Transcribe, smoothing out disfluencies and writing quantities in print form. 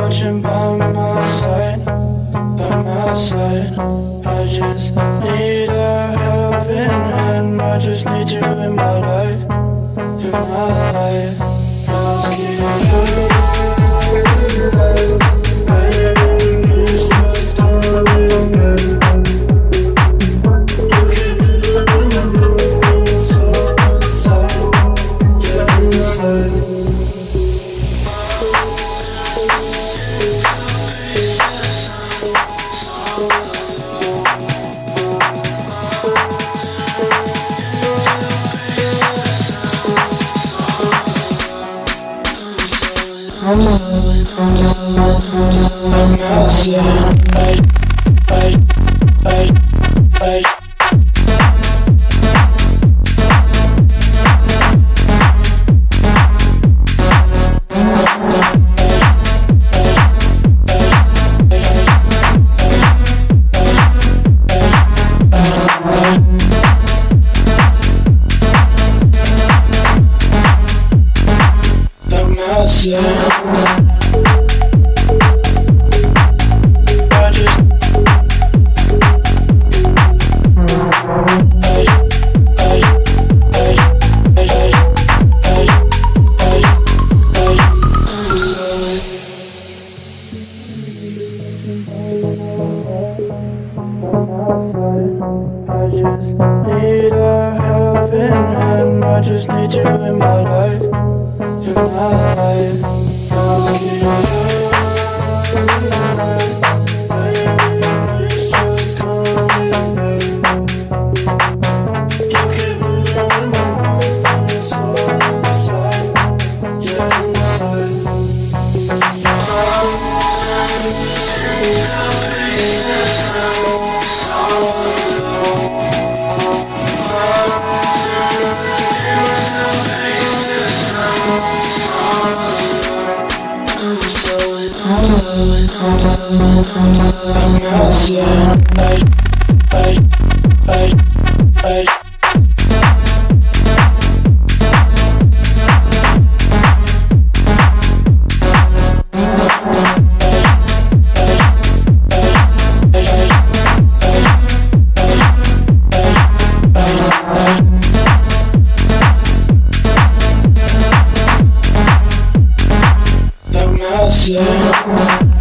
want you by my side, by my side. I just need a helping hand. I just need you in my life, in my life. Just keep baby, please just call me back. You can be in my room, so inside, yeah, inside. I'm outside, I just need you in my life, in my life. Baby, please just call me back. You keep moving in my mind, and it's all inside, yeah, inside. I'm outside, I'm outside.